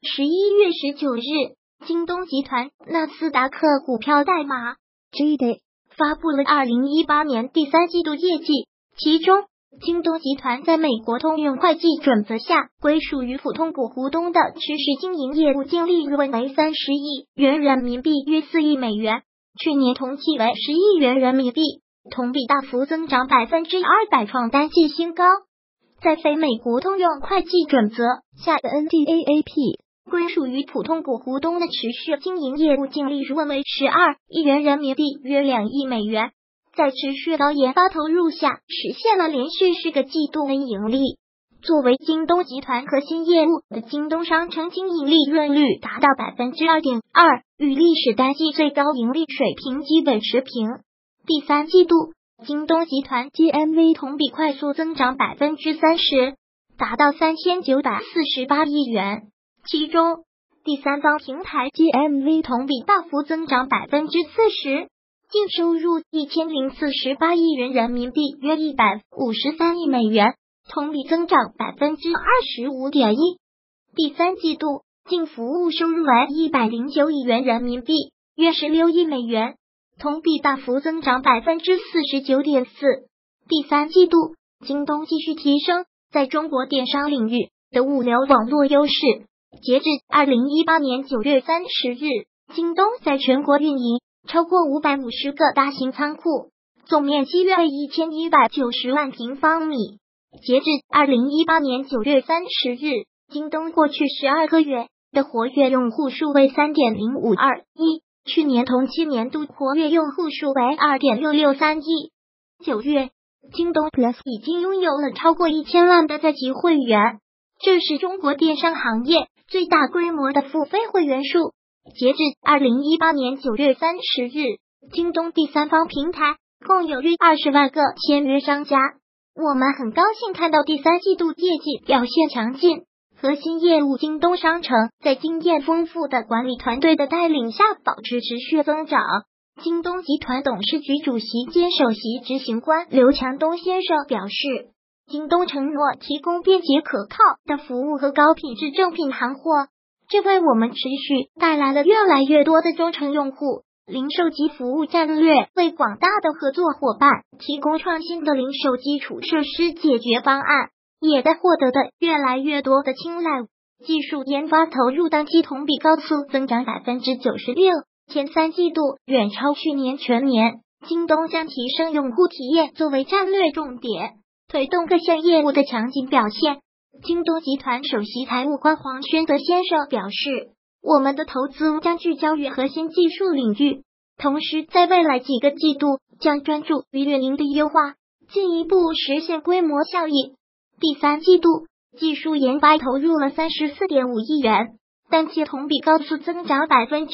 11月19日，京东集团纳斯达克股票代码 GD 发布了2018年第三季度业绩，其中京东集团在美国通用会计准则下归属于普通股东的趋势经营业务净利润为30亿元人民币，约4亿美元，去年同期为10亿元人民币，同比大幅增长200%，创单季新高。在非美国通用会计准则下的 NDAAP 归属于普通股东的持续经营业务净利润为12亿元人民币，约2亿美元，在持续高研发投入下，实现了连续10个季度的盈利。作为京东集团核心业务的京东商城经营利润率达到 2.2%， 与历史单季最高盈利水平基本持平。第三季度，京东集团 GMV 同比快速增长 30%， 达到3948亿元。其中，第三方平台 GMV 同比大幅增长 40%， 净收入1048亿元人民币，约153亿美元，同比增长 25.1%。第三季度，净服务收入为109亿元人民币，约16亿美元，同比大幅增长 49.4%。第三季度，京东继续提升在中国电商领域的物流网络优势。截至2018年9月30日，京东在全国运营超过550个大型仓库，总面积约为1190万平方米。截至2018年9月30日，京东过去12个月的活跃用户数为 3.052亿，去年同期年度活跃用户数为 2.663亿。9月，京东 Plus 已经拥有了超过1000万的在籍会员，这是中国电商行业最大规模的付费会员数。截至2018年9月30日，京东第三方平台共有约20万个签约商家。我们很高兴看到第三季度业绩表现强劲，核心业务京东商城在经验丰富的管理团队的带领下保持持续增长。京东集团董事局主席兼首席执行官刘强东先生表示，京东承诺提供便捷可靠的服务和高品质正品行货，这为我们持续带来了越来越多的忠诚用户。零售及服务战略为广大的合作伙伴提供创新的零售基础设施解决方案，也在获得的越来越多的青睐。技术研发投入单季同比高速增长 96%， 前三季度远超去年全年。京东将提升用户体验作为战略重点，推动各项业务的强劲表现。京东集团首席财务官黄宣德先生表示，我们的投资将聚焦于核心技术领域，同时在未来几个季度将专注于运营的优化，进一步实现规模效应。第三季度，技术研发投入了 34.5 亿元，单季同比高速增长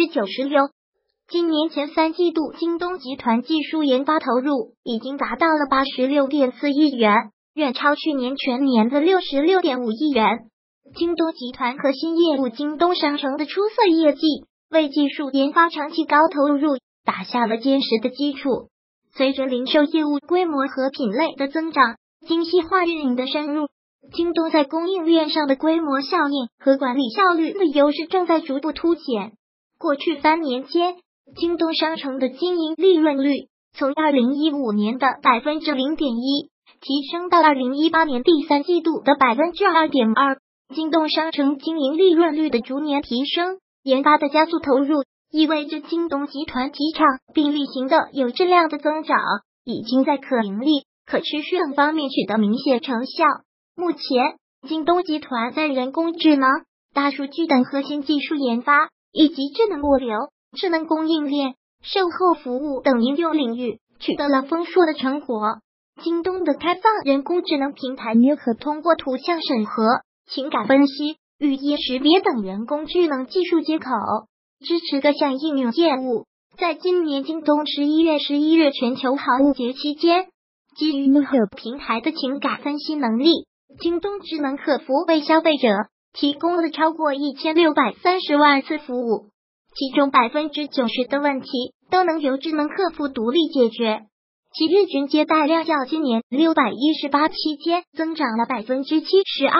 96%。今年前三季度，京东集团技术研发投入已经达到了 86.4 亿元，远超去年全年的 66.5 亿元。京东集团核心业务京东商城的出色业绩，为技术研发长期高投入打下了坚实的基础。随着零售业务规模和品类的增长，精细化运营的深入，京东在供应链上的规模效应和管理效率的优势正在逐步凸显。过去3年间，京东商城的经营利润率从2015年的 0.1% 提升到2018年第三季度的 2.2%。京东商城经营利润率的逐年提升，研发的加速投入，意味着京东集团提倡并例行的有质量的增长，已经在可盈利、可持续等方面取得明显成效。目前，京东集团在人工智能、大数据等核心技术研发，以及智能物流、智能供应链、售后服务等应用领域取得了丰硕的成果。京东的开放人工智能平台 New 可通过图像审核、情感分析、语音识别等人工智能技术接口，支持各项应用业务。在今年京东11月全球航母节期间，基于 New 平台的情感分析能力，京东智能客服为消费者提供了超过1630万次服务，其中 90% 的问题都能由智能客服独立解决。其日均接待量较今年618期间增长了 72%，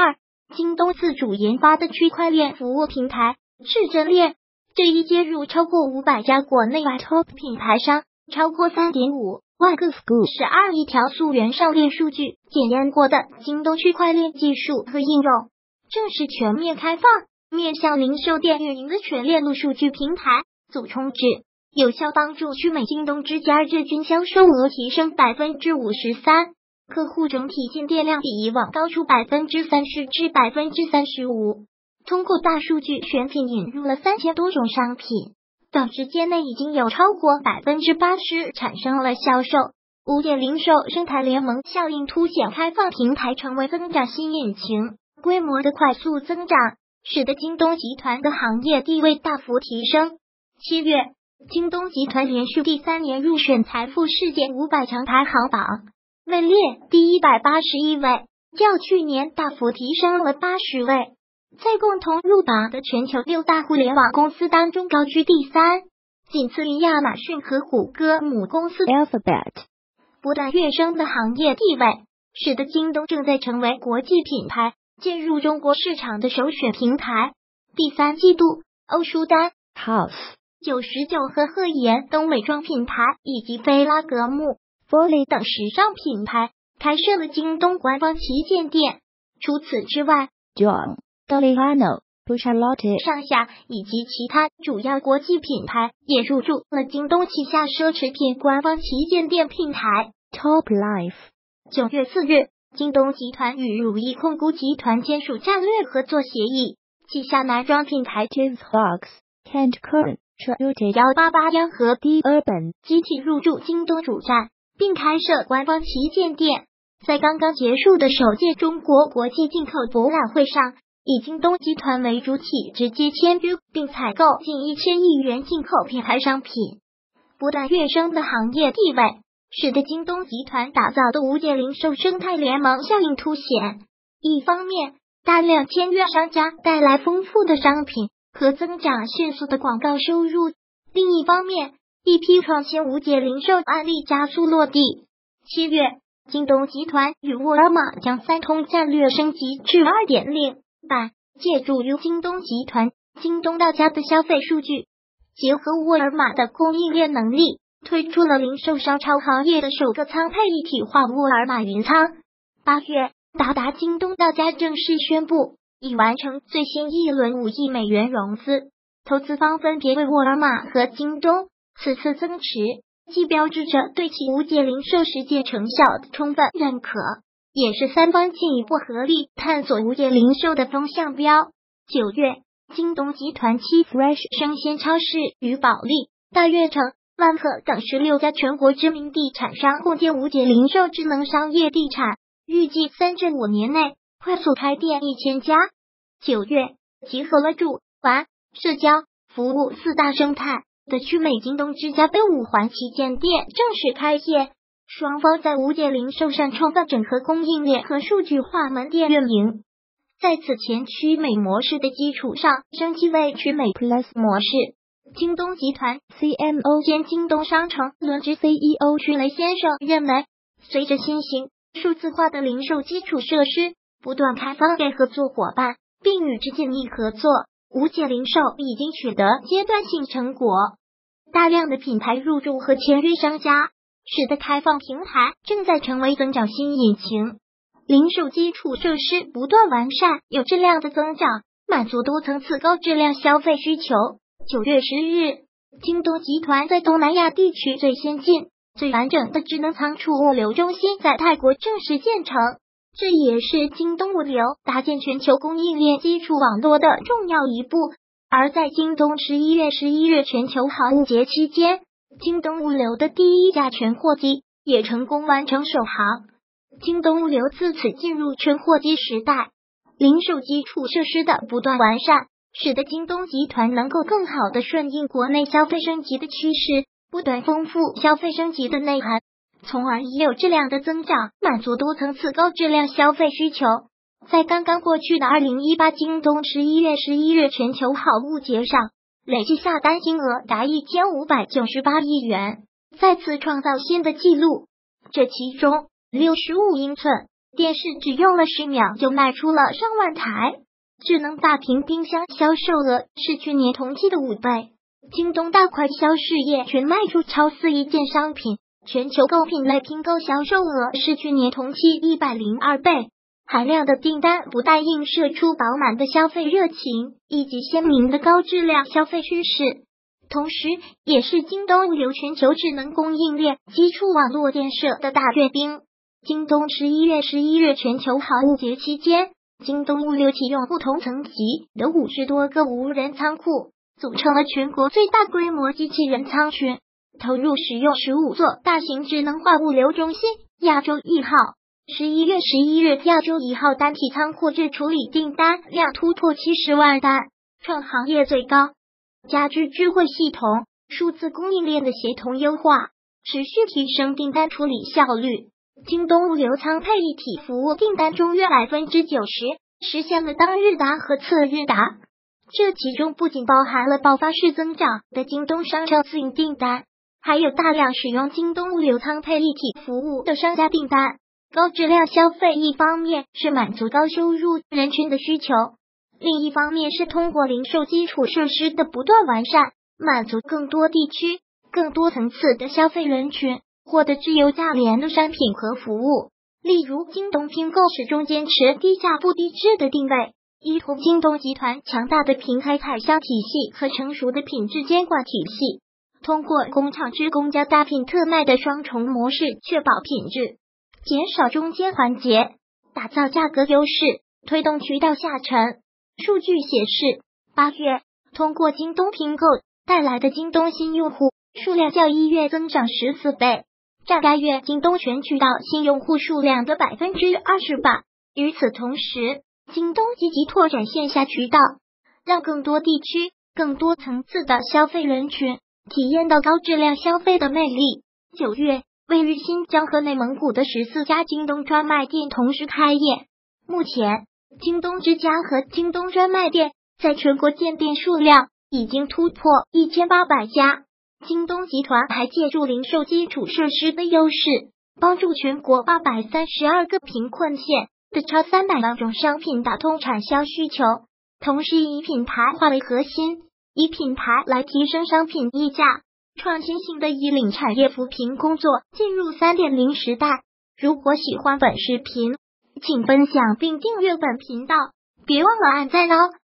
京东自主研发的区块链服务平台智臻链，这一接入超过500家国内外 Top 品牌商，超过3.5万个 12亿条溯源上链数据检验过的京东区块链技术和应用，正式全面开放，面向零售店运营的全链路数据平台组充值，有效帮助区美京东之家日均销售额提升53%，客户整体进店量比以往高出30%至35%。通过大数据选品引入了3000多种商品，短时间内已经有超过80%产生了销售。无界零售生态联盟效应凸显开放平台成为增长新引擎，规模的快速增长使得京东集团的行业地位大幅提升。7月，京东集团连续第3年入选财富世界500强排行榜，位列第181位，较去年大幅提升了80位，在共同入榜的全球6大互联网公司当中高居第3，仅次于亚马逊和谷歌母公司 Alphabet。不断跃升的行业地位，使得京东正在成为国际品牌进入中国市场的首选平台。第3季度，欧舒丹、House、99和赫颜等美妆品牌以及菲拉格慕、Foley 等时尚品牌开设了京东官方旗舰店。除此之外 John、Galliano、Buccialotti 上下以及其他主要国际品牌也入驻了京东旗下奢侈品官方旗舰店平台 Top Life。 9月4日，京东集团与如意控股集团签署战略合作协议，旗下男装品牌 Tiffany、Kent Curran、188和 D Urban 集体入驻京东主站，并开设官方旗舰店。在刚刚结束的首届中国国际进口博览会上，以京东集团为主体直接签约并采购近1000亿元进口品牌商品。不断跃升的行业地位，使得京东集团打造的无界零售生态联盟效应凸显。一方面，大量签约商家带来丰富的商品和增长迅速的广告收入；另一方面，一批创新无界零售案例加速落地。7月，京东集团与沃尔玛将3通战略升级至 2.0 版，借助于京东集团、京东到家的消费数据，结合沃尔玛的供应链能力，推出了零售商超行业的首个仓配一体化沃尔玛云仓。8月，达达京东到家正式宣布，已完成最新一轮5亿美元融资，投资方分别为沃尔玛和京东。此次增持既标志着对其无界零售实践成效的充分认可，也是3方进一步合力探索无界零售的风向标。9月，京东集团7 Fresh 生鲜超市与保利、大悦城、万科等16家全国知名地产商共建无界零售智能商业地产，预计3至5年内快速开店1000家。9月，集合了住、玩、社交、服务4大生态的区美京东之家的5环旗舰店正式开业，双方在无界零售上创造整合供应链和数据化门店运营。在此前区美模式的基础上，升级为区美 Plus 模式。京东集团 CMO 兼京东商城轮值 CEO 徐雷先生认为，随着新型数字化的零售基础设施不断开放给合作伙伴，并与之紧密合作，无界零售已经取得阶段性成果。大量的品牌入驻和签约商家，使得开放平台正在成为增长新引擎。零售基础设施不断完善，有质量的增长，满足多层次高质量消费需求。9月10日，京东集团在东南亚地区最先进、最完整的智能仓储物流中心在泰国正式建成，这也是京东物流搭建全球供应链基础网络的重要一步。而在京东11月全球航务节期间，京东物流的第一架全货机也成功完成首航。京东物流自此进入全货机时代，零售基础设施的不断完善，使得京东集团能够更好地顺应国内消费升级的趋势，不断丰富消费升级的内涵，从而以有质量的增长满足多层次高质量消费需求。在刚刚过去的2018京东11月全球好物节上，累计下单金额达1598亿元，再次创造新的纪录。这其中65英寸电视只用了10秒就卖出了上万台。智能大屏冰箱销售额是去年同期的5倍。京东大快销事业群卖出超4亿件商品，全球购品类拼购销售额是去年同期102倍。海量的订单不但映射出饱满的消费热情以及鲜明的高质量消费趋势，同时也是京东物流全球智能供应链基础网络建设的大阅兵。京东11月全球好物节期间，京东物流启用不同层级的50多个无人仓库，组成了全国最大规模机器人仓群，投入使用15座大型智能化物流中心。亚洲1号11月亚洲1号单体仓库日处理订单量突破70万单，创行业最高。家居智慧系统、数字供应链的协同优化，持续提升订单处理效率。京东物流仓配一体服务订单中约90%实现了当日达和次日达，这其中不仅包含了爆发式增长的京东商城自营订单，还有大量使用京东物流仓配一体服务的商家订单。高质量消费一方面是满足高收入人群的需求，另一方面是通过零售基础设施的不断完善，满足更多地区、更多层次的消费人群，获得质优价廉的商品和服务。例如，京东拼购始终坚持低价不低质的定位，依托京东集团强大的平台采销体系和成熟的品质监管体系，通过工厂制工加大品特卖的双重模式，确保品质，减少中间环节，打造价格优势，推动渠道下沉。数据显示，8月通过京东拼购带来的京东新用户数量较1月增长14倍，占该月京东全渠道新用户数量的28%。与此同时，京东积极拓展线下渠道，让更多地区、更多层次的消费人群体验到高质量消费的魅力。9月，位于新疆和内蒙古的14家京东专卖店同时开业。目前，京东之家和京东专卖店在全国建店数量已经突破1800家。京东集团还借助零售基础设施的优势，帮助全国832个贫困县的超300万种商品打通产销需求，同时以品牌化为核心，以品牌来提升商品溢价，创新性的引领产业扶贫工作进入 3.0 时代。如果喜欢本视频，请分享并订阅本频道，别忘了按赞哦。